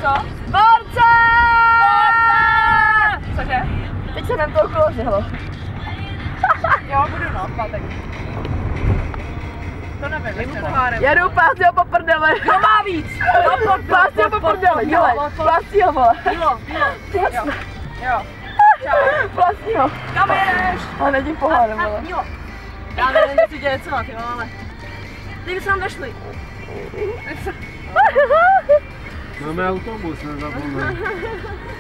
Co? Borce! Cože? Teď se nám to okolo žehlo. Jo, budu no, pátek. To nevím, ještě pohárem. Jedu, pásí ho po prdele. Kdo má víc? Pásí ho po prdele, dělej. Pásí ho, vole. Jo. Jo. Čau. Pásí ho. Kam jedeš? A nedím pohárem, vole. Jo. Já nevím, co děje celá, ty ale. Kdyby se nám vešli. Máme autobus, nezapomenu.